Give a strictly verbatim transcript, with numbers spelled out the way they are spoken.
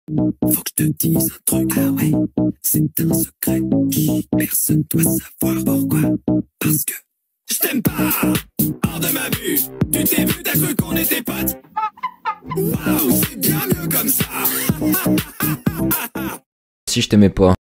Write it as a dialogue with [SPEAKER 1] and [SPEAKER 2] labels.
[SPEAKER 1] Faut que je te dise un truc, ah ouais, c'est un secret. Chut, personne doit savoir pourquoi. Parce que je t'aime pas, hors de ma vue. Tu t'es vu, t'as cru qu'on était potes. Waouh, c'est bien mieux comme ça.
[SPEAKER 2] Si je t'aimais pas.